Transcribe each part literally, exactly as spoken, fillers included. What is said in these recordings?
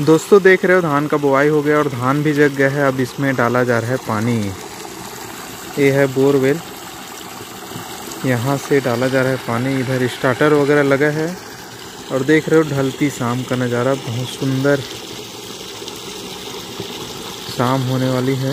दोस्तों देख रहे हो धान का बुआई हो गया और धान भी जग गया है। अब इसमें डाला जा रहा है पानी। ये है बोरवेल, यहाँ से डाला जा रहा है पानी। इधर स्टार्टर वगैरह लगा है और देख रहे हो ढलती शाम का नज़ारा, बहुत सुंदर शाम होने वाली है।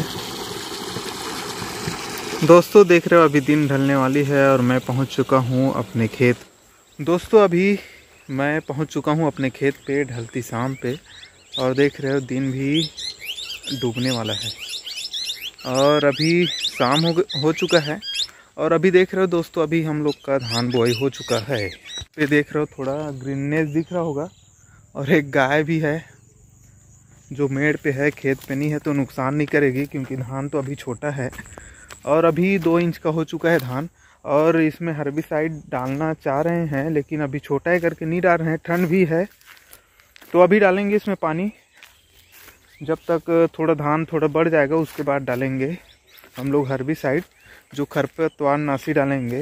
दोस्तों देख रहे हो अभी दिन ढलने वाली है और मैं पहुंच चुका हूं अपने खेत। दोस्तों अभी मैं पहुंच चुका हूं अपने खेत पे ढलती शाम पे, और देख रहे हो दिन भी डूबने वाला है और अभी शाम हो हो चुका है। और अभी देख रहे हो दोस्तों अभी हम लोग का धान बुआई हो चुका है। पे देख रहे हो थोड़ा ग्रीननेस दिख रहा होगा, और एक गाय भी है जो मेड़ पे है, खेत पे नहीं है तो नुकसान नहीं करेगी क्योंकि धान तो अभी छोटा है। और अभी दो इंच का हो चुका है धान, और इसमें हर्बिसाइड डालना चाह रहे हैं लेकिन अभी छोटा है करके नहीं डाल रहे हैं, ठंड भी है तो अभी डालेंगे इसमें पानी। जब तक थोड़ा धान थोड़ा बढ़ जाएगा उसके बाद डालेंगे हम लोग हर्बिसाइड, जो खरपतवार नाशी डालेंगे,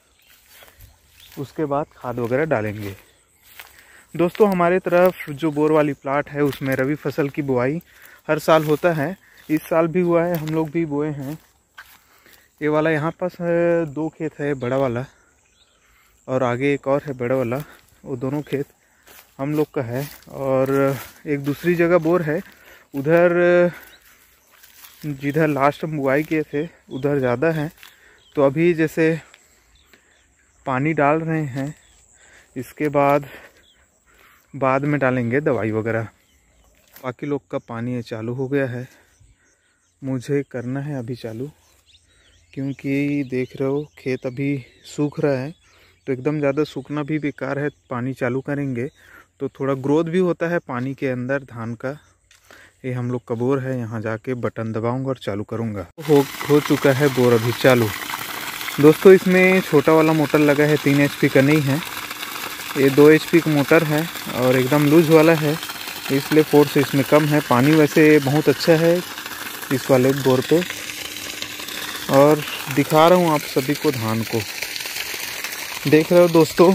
उसके बाद खाद वगैरह डालेंगे। दोस्तों हमारे तरफ जो बोर वाली प्लाट है उसमें रबी फसल की बुआई हर साल होता है। इस साल भी हुआ है, हम लोग भी बोए हैं। ये वाला यहाँ पास है, दो खेत है बड़ा वाला और आगे एक और है बड़ा वाला, वो दोनों खेत हम लोग का है। और एक दूसरी जगह बोर है, उधर जिधर लास्ट हम बुआई किए थे उधर ज़्यादा है, तो अभी जैसे पानी डाल रहे हैं, इसके बाद बाद में डालेंगे दवाई वगैरह। बाकी लोग का पानी चालू हो गया है, मुझे करना है अभी चालू, क्योंकि देख रहे हो खेत अभी सूख रहा है तो एकदम ज़्यादा सूखना भी बेकार है। पानी चालू करेंगे तो थोड़ा ग्रोथ भी होता है पानी के अंदर धान का। ये हम लोग का बोर है, यहाँ जाके बटन दबाऊंगा और चालू करूँगा। हो हो चुका है बोर अभी चालू। दोस्तों इसमें छोटा वाला मोटर लगा है, तीन एच पी का नहीं है, ये दो एच पी का मोटर है और एकदम लूज वाला है, इसलिए फोर्स इसमें कम है। पानी वैसे बहुत अच्छा है इस वाले बोर पे, और दिखा रहा हूँ आप सभी को धान को। देख रहे हो दोस्तों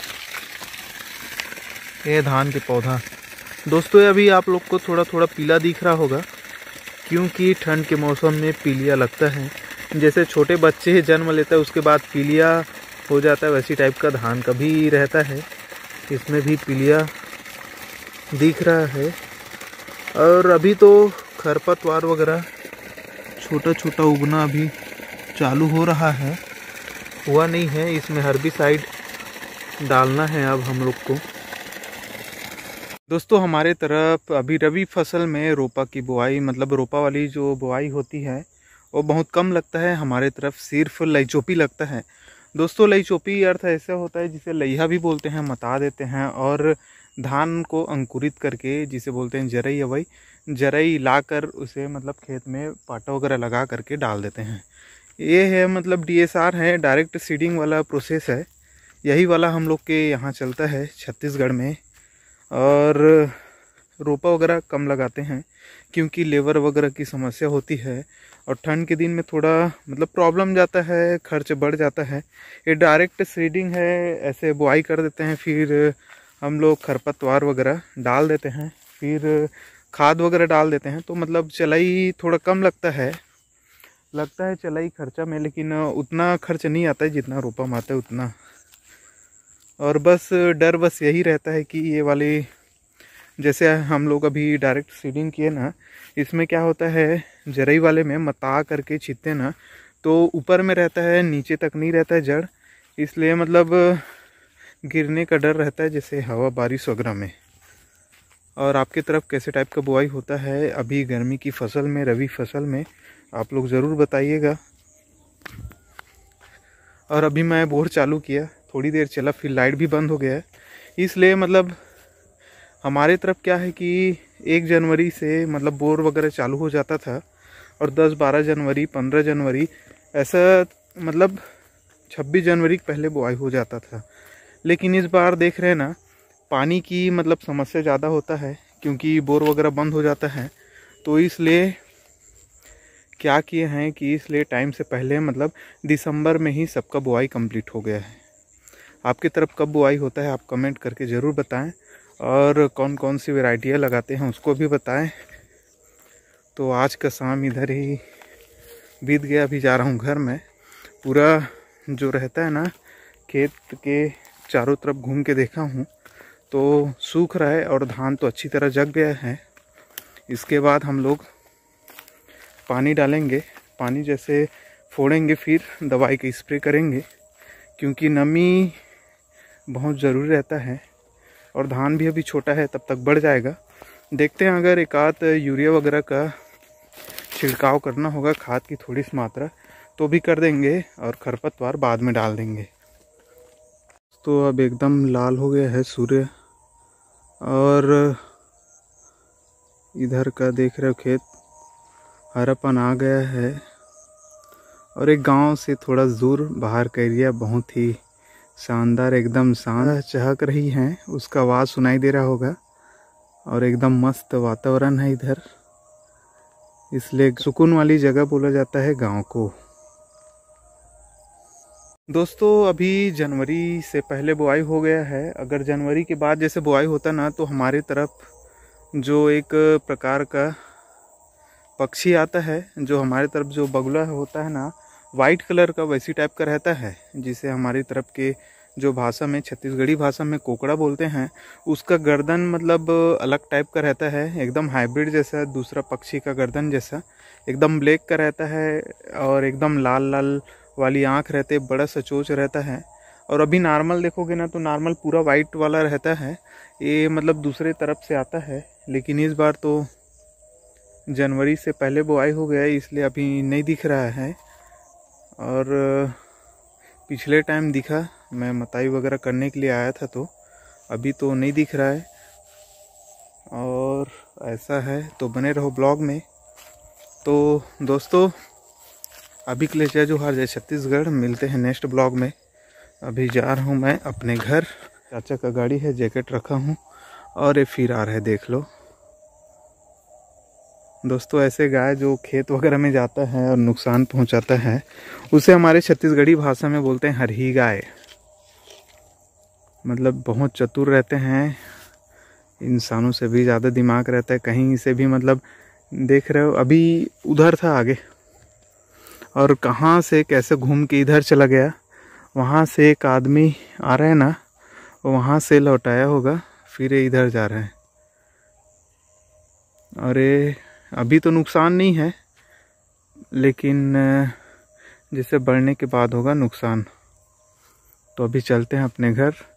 ये धान के पौधा। दोस्तों अभी आप लोग को थोड़ा थोड़ा पीला दिख रहा होगा क्योंकि ठंड के मौसम में पीलिया लगता है। जैसे छोटे बच्चे जन्म लेता है उसके बाद पीलिया हो जाता है, वैसी टाइप का धान का भी रहता है, इसमें भी पीलिया दिख रहा है। और अभी तो खरपतवार वगैरह छोटा छोटा उगना अभी चालू हो रहा है, हुआ नहीं है। इसमें हर्बिसाइड डालना है अब हम लोग को। दोस्तों हमारे तरफ अभी रबी फसल में रोपा की बुआई, मतलब रोपा वाली जो बुआई होती है वो बहुत कम लगता है। हमारे तरफ सिर्फ लईचोपी लगता है। दोस्तों लईचोपी अर्थ ऐसा होता है जिसे लइहा भी बोलते हैं, मता देते हैं, और धान को अंकुरित करके जिसे बोलते हैं जरई अवई, जरई लाकर उसे मतलब खेत में पाटा वगैरह लगा करके डाल देते हैं। ये है मतलब डी एस आर है, डायरेक्ट सीडिंग वाला प्रोसेस है, यही वाला हम लोग के यहाँ चलता है छत्तीसगढ़ में। और रोपा वगैरह कम लगाते हैं क्योंकि लेबर वगैरह की समस्या होती है, और ठंड के दिन में थोड़ा मतलब प्रॉब्लम जाता है, खर्च बढ़ जाता है। ये डायरेक्ट सीडिंग है, ऐसे बुआई कर देते हैं, फिर हम लोग खरपतवार वगैरह डाल देते हैं, फिर खाद वगैरह डाल देते हैं, तो मतलब चलाई थोड़ा कम लगता है लगता है चलाई खर्चा में, लेकिन उतना खर्च नहीं आता है जितना रोपा में आता है उतना। और बस डर बस यही रहता है कि ये वाली जैसे हम लोग अभी डायरेक्ट सीडिंग किए ना, इसमें क्या होता है जरई वाले में मता करके छिटते ना तो ऊपर में रहता है, नीचे तक नहीं रहता है जड़, इसलिए मतलब गिरने का डर रहता है जैसे हवा बारिश वगैरह में। और आपकी तरफ कैसे टाइप का बुआई होता है अभी गर्मी की फसल में, रबी फसल में, आप लोग ज़रूर बताइएगा। और अभी मैं बोर चालू किया, थोड़ी देर चला, फिर लाइट भी बंद हो गया है, इसलिए मतलब हमारे तरफ क्या है कि एक जनवरी से मतलब बोर वगैरह चालू हो जाता था, और दस बारह जनवरी पंद्रह जनवरी ऐसा मतलब छब्बीस जनवरी पहले बुआई हो जाता था। लेकिन इस बार देख रहे हैं ना पानी की मतलब समस्या ज़्यादा होता है क्योंकि बोर वगैरह बंद हो जाता है, तो इसलिए क्या किए हैं कि इसलिए टाइम से पहले मतलब दिसंबर में ही सबका बुआई कंप्लीट हो गया है। आपकी तरफ कब बुआई होता है आप कमेंट करके ज़रूर बताएं। और कौन कौन सी वैरायटियाँ लगाते हैं उसको भी बताएं। तो आज का शाम इधर ही बीत गया, अभी जा रहा हूँ घर में। पूरा जो रहता है ना खेत के चारों तरफ घूम के देखा हूँ तो सूख रहा है और धान तो अच्छी तरह जग गया है। इसके बाद हम लोग पानी डालेंगे, पानी जैसे फोड़ेंगे फिर दवाई का स्प्रे करेंगे, क्योंकि नमी बहुत ज़रूरी रहता है और धान भी अभी छोटा है, तब तक बढ़ जाएगा। देखते हैं अगर एक आध यूरिया वगैरह का छिड़काव करना होगा, खाद की थोड़ी सी मात्रा, तो भी कर देंगे और खरपतवार बाद में डाल देंगे। तो अब एकदम लाल हो गया है सूर्य और इधर का देख रहे हो खेत हरापन आ गया है। और एक गांव से थोड़ा दूर बाहर का एरिया बहुत ही शानदार, एकदम शांत चहक रही है, उसका आवाज़ सुनाई दे रहा होगा और एकदम मस्त वातावरण है इधर, इसलिए सुकून वाली जगह बोला जाता है गांव को। दोस्तों अभी जनवरी से पहले बुआई हो गया है। अगर जनवरी के बाद जैसे बुआई होता ना तो हमारे तरफ जो एक प्रकार का पक्षी आता है, जो हमारे तरफ जो बगुला होता है ना, वाइट कलर का वैसी टाइप का रहता है, जिसे हमारी तरफ के जो भाषा में छत्तीसगढ़ी भाषा में कोकड़ा बोलते हैं। उसका गर्दन मतलब अलग टाइप का रहता है, एकदम हाइब्रिड जैसा, दूसरा पक्षी का गर्दन जैसा एकदम ब्लैक का रहता है और एकदम लाल लाल वाली आँख रहते, बड़ा सा चोंच रहता है। और अभी नॉर्मल देखोगे ना तो नॉर्मल पूरा वाइट वाला रहता है, ये मतलब दूसरे तरफ से आता है। लेकिन इस बार तो जनवरी से पहले बुआई हो गया है, इसलिए अभी नहीं दिख रहा है। और पिछले टाइम दिखा, मैं मताई वगैरह करने के लिए आया था, तो अभी तो नहीं दिख रहा है। और ऐसा है, तो बने रहो ब्लॉग में। तो दोस्तों अभी के लिए जय जोहार, जय छत्तीसगढ़। मिलते हैं नेक्स्ट ब्लॉग में। अभी जा रहा हूँ मैं अपने घर, चाचा का गाड़ी है, जैकेट रखा हूँ और ये फिर आ रहा है, देख लो दोस्तों। ऐसे गाय जो खेत वगैरह में जाता है और नुकसान पहुंचाता है, उसे हमारे छत्तीसगढ़ी भाषा में बोलते हैं हरही गाय। मतलब बहुत चतुर रहते हैं, इंसानों से भी ज़्यादा दिमाग रहता है, कहीं से भी मतलब देख रहे हो अभी उधर था आगे और कहाँ से कैसे घूम के इधर चला गया। वहाँ से एक आदमी आ रहा है ना, वहाँ से लौटाया होगा, फिर इधर जा रहे हैं। अरे अभी तो नुकसान नहीं है, लेकिन जैसे बढ़ने के बाद होगा नुकसान। तो अभी चलते हैं अपने घर।